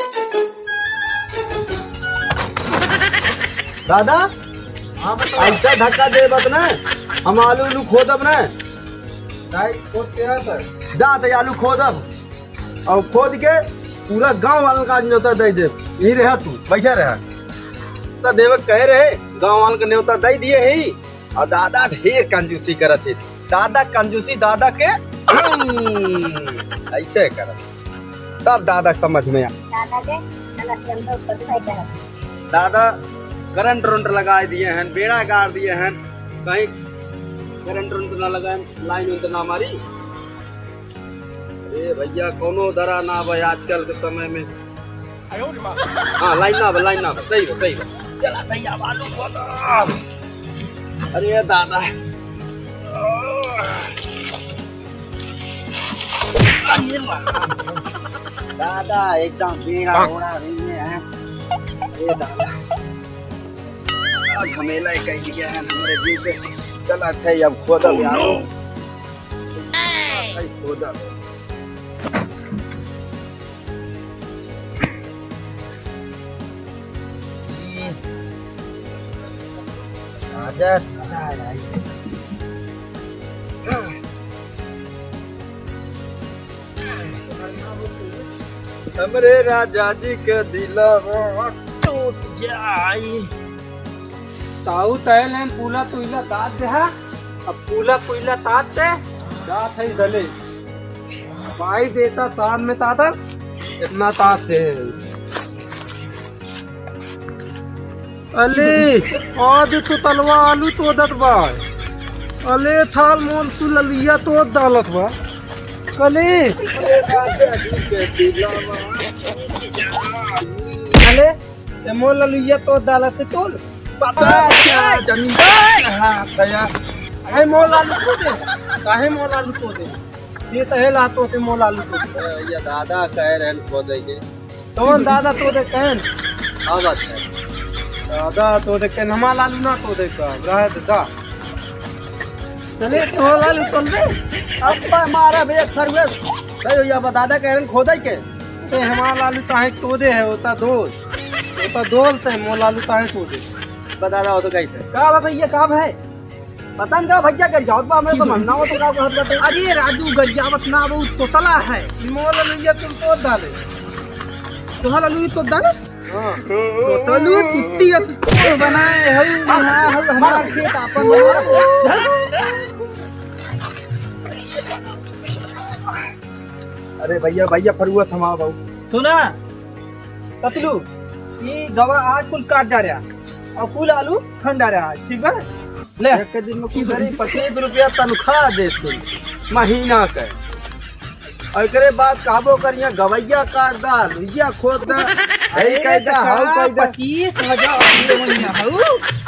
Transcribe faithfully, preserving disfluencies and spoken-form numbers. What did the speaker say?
दादा ऐसा धक्का दे बत न हम आलू उलू खोदब न जा आलू खोदब और खोद के पूरा गांव वालों का न्योता दे दे। यही रहा तू बैठा रहा तो देवक कहे रहे गांव वालों का न्योता दे दिए ही। और दादा ढेर कंजूसी करत थे। दादा कंजूसी दादा के ऐसे करत तब दादा समझ में आ। दादा करंट रंट लगा दिए हैं, बेड़ा गाड़ दिए हैं, कहीं करंट रंट ना लगा, लाइन उन ना मारी। अरे भैया कोनो दरा ना भाई आजकल के समय में। हाँ लाइन ना बा, लाइन ना बा, सही बा, सही बा। चला भैया आलू खोद। अरे दादा दादा एकदम बेड़ा उड़ा रही है। अरे दादा आज हमेला ही कह दिया है हमारे जीव पे। चला थे अब खोदब यार, खोदब। हमरे राजा जी के दिलवा टूट जाई। ताऊ तैले पूला तुइला तात दे हा। अब पूला पुइला तात दे दात है दले भाई देता तान में ताता इतना तात दे। अले आज तो तलवा आलू तो दत बा। अले थाल मोल तू ललिया तो डालत बा। कले अले ते मोल ललिया तो डालत तोल पता क्या है मोल आलू को दे। काहे मोल आलू को दे ये तहे लातो से मोल आलू को दे। ये दादा कह रहे हैं को देंगे तो दादा तो दे कहन। हाँ बात है दादा तो दे कहन हमारा आलू ना तो दे का रह दे दा। चले तो आलू तो दे अब मारा भैया खरगोश भाई या दादा कह रहे हैं खोदाई के ते हमारा आलू ताहे तो दे है होता दोल होता दोल ते मोल आलू ताहे तो दे दादा हो तो कही थे का बा भैया का है पता नहीं भैया गरियावत बा हमें तो मनना हो तो का कहत। अरे राजू गरियावत ना वो तो तला है मोल ललिया तुम तो डाले तो हलू तो डाले हां तो तलू टुट्टी तो बनाए है हां हमारा खेत अपन। अरे भैया भैया फरुआ थमा बाबू सुना कतलू ये गवा आज कुल काट जा रहा और कुल आलू ठंडा रहा ठीक है। ले एक दिन में कुछ पच्चीस रुपया तनख्वाह दे तू महीना के और करे बाद कहबो करिया गवैया काट दा लुइया खोद दा है कह दा हाउ कह दा पच्चीस हजार महीना